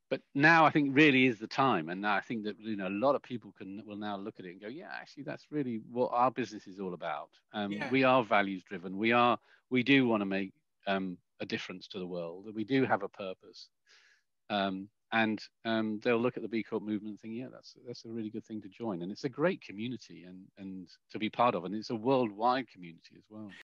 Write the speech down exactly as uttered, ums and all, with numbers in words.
but now I think really is the time, and now I think that you know a lot of people can will now look at it and go, yeah, actually that's really what our business is all about. Um, Yeah. we are values driven. We are we do want to make um, a difference to the world. We do have a purpose, um, and um, they'll look at the B Corp movement and think, yeah, that's that's a really good thing to join, and it's a great community and and to be part of, and it's a worldwide community as well.